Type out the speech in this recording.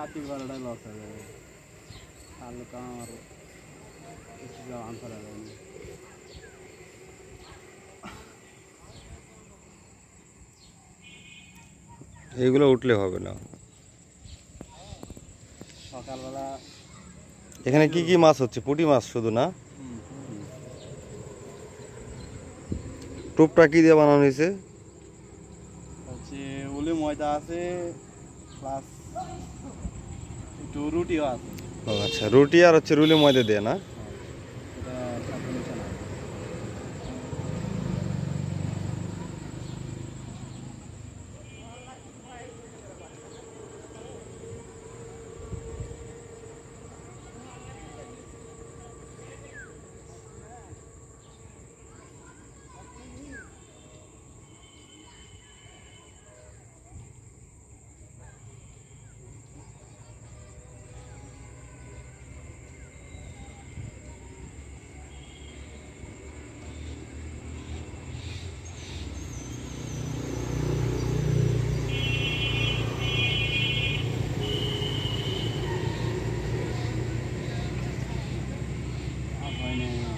কার্তিক বারোটায় লস হয়ে যাবে, তাহলে তো আমার কিছু আনসার হবে না। এইগুলো উঠলে হবে না। সকালবেলা এখানে কি কি মাছ হচ্ছে? পুঁটি মাছ শুধু না? টোপটা কি দিয়ে বানানো হয়েছে? হচ্ছে ওলে ময়দা আছে, প্লাস একটু রুটিও আছে। ও আচ্ছা, রুটি আর হচ্ছে রুলি ময়দা দিয়ে না? এটা সাথে মিশানো আছে। আর হয় না।